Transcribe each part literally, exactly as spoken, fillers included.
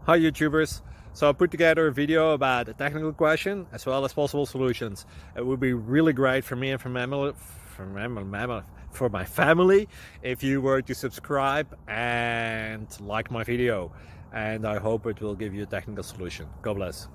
Hi YouTubers. So I put together a video about a technical question as well as possible solutions. It would be really great for me and for my, for my, for my family if you were to subscribe and like my video. And I hope it will give you a technical solution. God bless.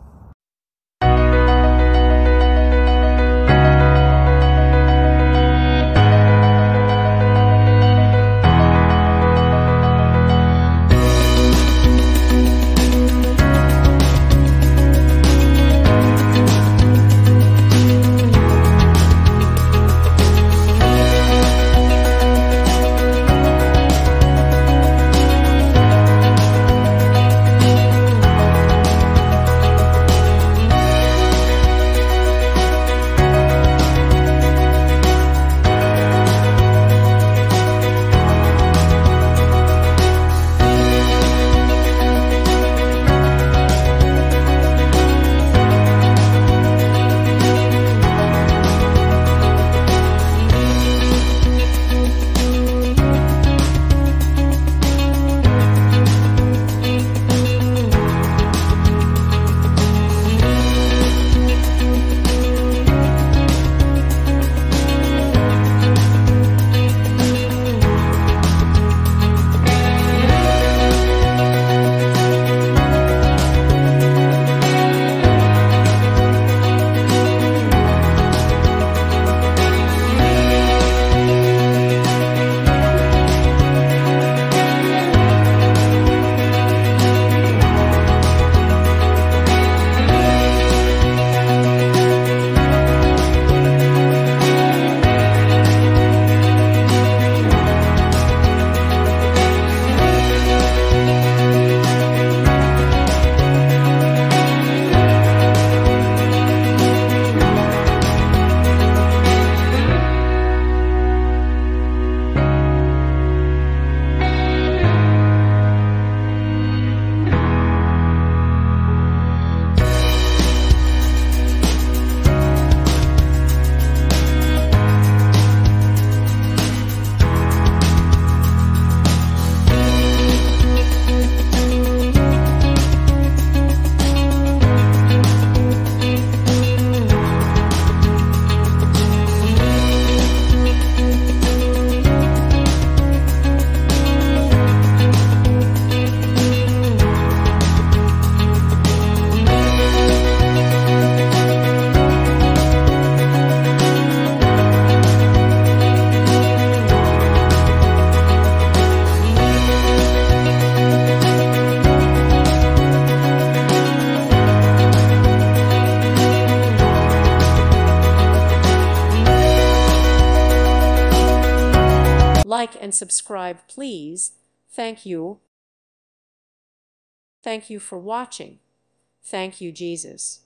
Like and subscribe, please. Thank you. Thank you for watching. Thank you, Jesus.